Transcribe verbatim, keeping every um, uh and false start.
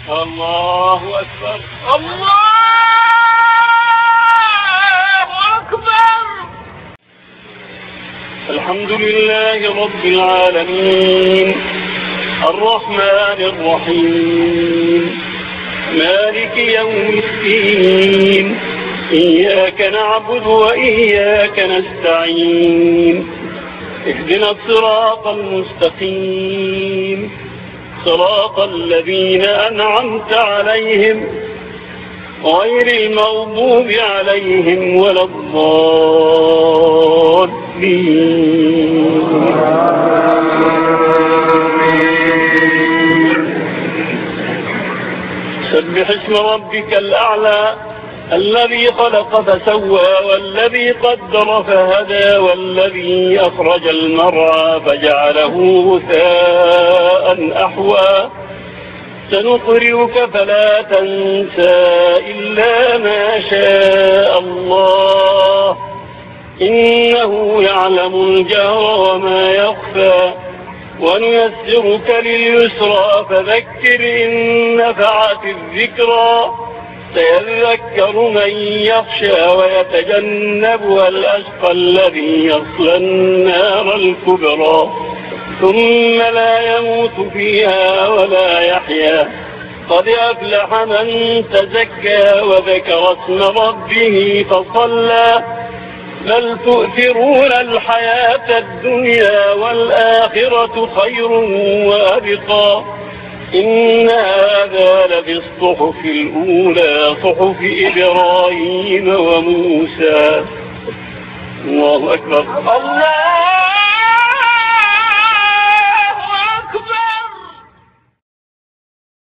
الله أكبر. الله أكبر. الحمد لله رب العالمين الرحمن الرحيم مالك يوم الدين إياك نعبد وإياك نستعين اهدنا الصراط المستقيم صراط الذين أنعمت عليهم غير المغضوب عليهم ولا الضالين. سبح اسم ربك الأعلى الذي خلق فسوى والذي قدر فهدى والذي أخرج المرعى فجعله غثاء أحوى سنقرئك فلا تنسى إلا ما شاء الله إنه يعلم الجهر وما يخفى ونيسرك لليسرى فذكر إن نفعت الذكرى سيذكر من يخشى ويتجنبها الأشقى الذي يصلى النار الكبرى ثم لا يموت فيها ولا يحيا قد أفلح من تزكى وذكر اسم ربه فصلى بل تؤثرون الحياة الدنيا والآخرة خير وأبقى إن هذا لفي الصحف الأولى صحف إبراهيم وموسى. الله أكبر. الله